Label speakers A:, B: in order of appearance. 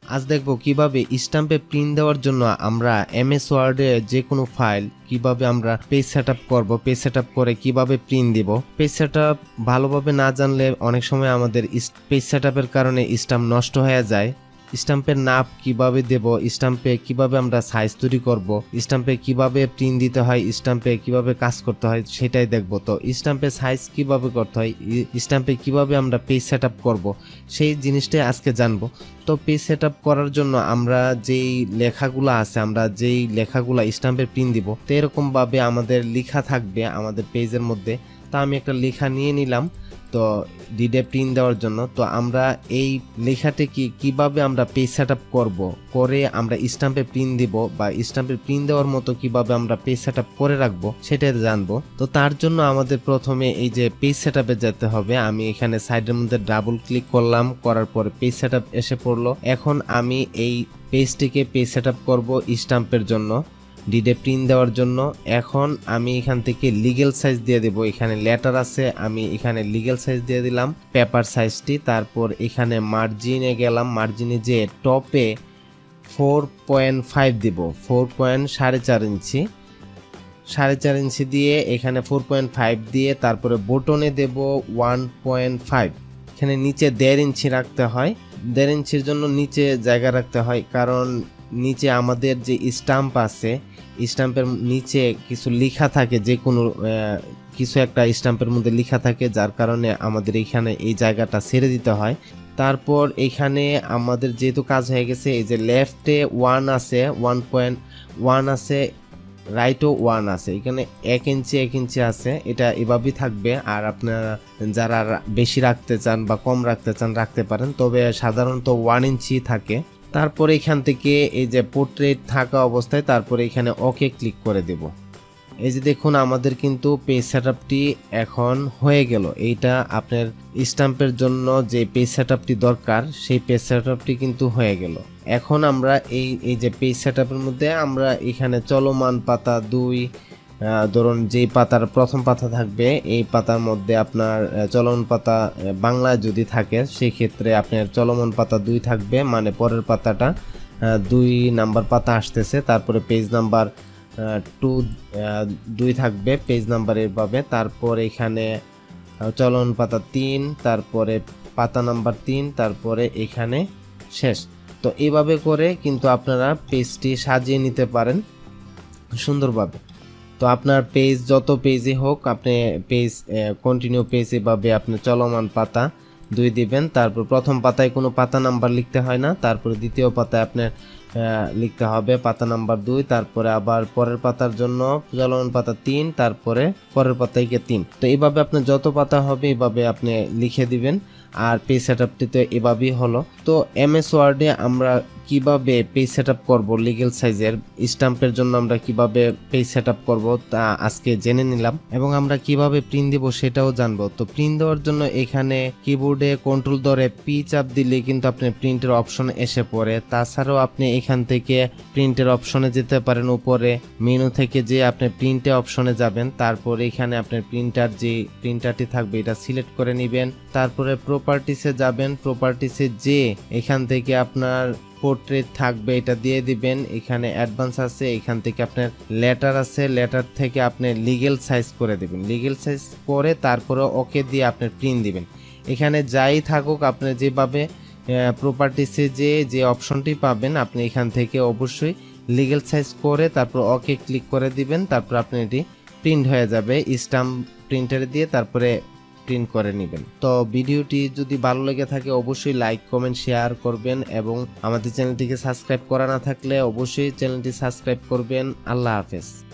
A: আজ দেখব কিভাবে স্ট্যাম্পে প্রিন্ট দেওয়ার জন্য আমরা এমএস ওয়ার্ডে যে কোনো ফাইল কিভাবে আমরা পেজ সেটআপ করব, পেজ সেটআপ করে কিভাবে প্রিন্ট দিব। পেজ সেটআপ ভালোভাবে না জানলে অনেক সময় আমাদের পেজ সেটআপের কারণে স্ট্যাম্প নষ্ট হয়ে যায়। স্ট্যাম্পের নাপ কিভাবে দেব, স্ট্যাম্পে কিভাবে আমরা সাইজ তৈরি করব, স্ট্যাম্পে কিভাবে প্রিন্ট দিতে হয়, স্ট্যাম্পে কিভাবে কাজ করতে হয় সেটাই দেখব। তো স্ট্যাম্পে সাইজ কিভাবে করতে হয়, স্ট্যাম্পে কিভাবে আমরা পেজ সেটআপ করব সেই জিনিসটাই আজকে জানবো। তো পেজ সেটআপ করার জন্য আমরা যেই লেখাগুলো আছে, আমরা যেই লেখাগুলো স্ট্যাম্পে প্রিন্ট দিব, তো এরকম ভাবে আমাদের লেখা থাকবে আমাদের পেজের মধ্যে। তো আমি একটা লেখা নিয়ে নিলাম তো ডিডে প্রিন্ট দেওয়ার জন্য। তো আমরা এই লেখাটি কিভাবে আমরা পেজ সেটআপ করব, করে আমরা স্ট্যাম্পে প্রিন্ট দিব বা স্ট্যাম্পে প্রিন্ট দেওয়ার মতো কিভাবে আমরা পেজ সেটআপ করে রাখবো সেটাই জানবো। তো তার জন্য আমাদের প্রথমে এই যে পেজ সেটআপে যেতে হবে। আমি এখানে সাইডের মধ্যে ডাবল ক্লিক করলাম, করার পরে পেজ সেটআপ এসে পড়লো। এখন আমি এই পেজটিকে পেজ সেটআপ করব স্ট্যাম্পের জন্য, ডিডে প্রিন্ট দেওয়ার জন্য। এখন আমি এখান থেকে লিগ্যাল সাইজ দিয়ে দেব। এখানে লেটার আছে, আমি এখানে লিগ্যাল সাইজ দিয়ে দিলাম, পেপার সাইজটি। তারপর এখানে মার্জিনে গেলাম, মার্জিনে যে টপে 4.5 দিব, 4.4.5 ইঞ্চি, 4.5 ইঞ্চি দিয়ে এখানে 4.5 দিয়ে তারপরে বটনে দেব 1.5। এখানে নিচে 1.5 ইঞ্চি রাখতে হয়, 1.5 ইঞ্চির জন্য নিচে জায়গা রাখতে হয়, কারণ নিচে আমাদের যে স্ট্যাম্প আছে, স্ট্যাম্পের নিচে কিছু লেখা থাকে, যে কোনো কিছু একটা স্ট্যাম্পের মধ্যে লেখা থাকে, যার কারণে আমাদের এখানে এই জায়গাটা ছেড়ে দিতে হয়। তারপর এখানে আমাদের যেহেতু কাজ হয়ে গেছে, এই যে লেফটে 1 আছে, 1.1 আছে, রাইটও 1 আছে, এখানে 1 ইঞ্চি 1 ইঞ্চি আছে। এটা এভাবেই থাকবে। আর আপনারা যারা বেশি রাখতে চান বা কম রাখতে চান রাখতে পারেন, তবে সাধারণত 1 ইঞ্চি থাকে। তারপরে এখান থেকে এই যে পোর্ট্রেট থাকা অবস্থায় তারপরে এখানে ওকে ক্লিক করে দেব। এই যে দেখুন আমাদের কিন্তু পেজ সেটআপটি এখন হয়ে গেল। এইটা আপনার স্ট্যাম্পের জন্য যে পেজ সেটআপটি দরকার সেই পেজ সেটআপটি কিন্তু হয়ে গেল। এখন আমরা এই যে পেজ সেটআপের মধ্যে আমরা এখানে চলমান পাতা 2, ধরুন যেই পাতার প্রথম পাতা থাকবে এই পাতার মধ্যে আপনার চলমান পাতা বাংলায় যদি থাকে সেই ক্ষেত্রে আপনার চলমান পাতা 2 থাকবে, মানে পরের পাতাটা 2 নাম্বার পাতা আসতেছে। তারপরে পেজ নাম্বার 2 থাকবে, পেজ নাম্বার এভাবে। তারপর এখানে চলমান পাতা 3, তারপরে পাতা নাম্বার 3, তারপরে এখানে শেষ। তো এইভাবে করে কিন্তু আপনারা পেজটি সাজিয়ে নিতে পারেন সুন্দরভাবে। তো আপনার পেজ যত পেজই হোক, আপনি পেজ কন্টিনিউ পেজ এভাবে আপনি চলমান পাতা 2 দিবেন। তারপর প্রথম পাতায় কোনো পাতা নাম্বার লিখতে হয় না, তারপরে দ্বিতীয় পাতায় আপনার লিখতে হবে পাতা নাম্বার 2, তারপরে আবার পরের পাতার জন্য চলমান পাতা 3, তারপরে পরের পাতায় 3। তো এইভাবে আপনার যত পাতা হবে এইভাবে আপনি লিখে দিবেন। আর পেজ সেটআপটি তো এভাবেই হলো। তো এমএস ওয়ার্ডে আমরা কিভাবে পেজ সেটআপ করব, লিগ্যাল সাইজের স্ট্যাম্পের জন্য আমরা কিভাবে পেজ সেটআপ করব তা আজকে জেনে নিলাম, এবং আমরা কিভাবে প্রিন্ট দিব সেটাও জানবো। তো প্রিন্ট দেওয়ার জন্য এখানে কিবোর্ডে কন্ট্রোল ধরে পি চাপ দিলে কিন্তু আপনি প্রিন্টের অপশন এসে পড়ে। তাছাড়াও আপনি এখান থেকে প্রিন্টের অপশনে যেতে পারেন, উপরে মেনু থেকে যে আপনি প্রিন্টে অপশনে যাবেন, তারপর এখানে আপনার প্রিন্টার যে প্রিন্টারটি থাকবে এটা সিলেক্ট করে নেবেন। তারপরে প্রপার্টিসে যাবেন, প্রপার্টিসে যে এখান থেকে আপনার পোর্ট্রেট থাকবে এটা দিয়ে দিবেন। এখানে অ্যাডভান্স আছে, এখান থেকে আপনার লেটার আছে, লেটার থেকে আপনি লিগ্যাল সাইজ করে দিবেন, লিগ্যাল সাইজ করে তারপরে ওকে দিয়ে আপনি প্রিন্ট দিবেন। এখানে যাই থাকুক আপনি যেভাবে প্রপার্টিসে যে অপশনটি পাবেন আপনি এখান থেকে অবশ্যই লিগ্যাল সাইজ করে তারপর ওকে ক্লিক করে দিবেন। তারপর আপনি এটি প্রিন্ট হয়ে যাবে, স্ট্যাম্প প্রিন্টারে দিয়ে তারপরে প্রিন্ট করে নেবেন। তো ভিডিওটি যদি ভালো লেগে থাকে অবশ্যই লাইক কমেন্ট শেয়ার করবেন, এবং আমাদের চ্যানেলটিকে সাবস্ক্রাইব করা না থাকলে অবশ্যই চ্যানেলটি সাবস্ক্রাইব করবেন। আল্লাহ হাফেজ।